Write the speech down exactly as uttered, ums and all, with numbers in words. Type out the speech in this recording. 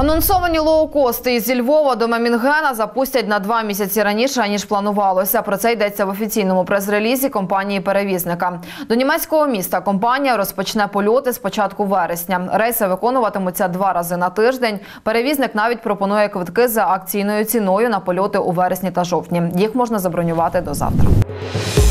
Анонсовані лоукости із Львова до Мемінгена запустять на два місяці раніше, ніж планувалося. Про це йдеться в офіційному прес-релізі компанії-перевізника. До німецького міста компанія розпочне польоти з початку вересня. Рейси виконуватимуться два рази на тиждень. Перевізник навіть пропонує квитки за акційною ціною на польоти у вересні та жовтні. Їх можна забронювати до завтра.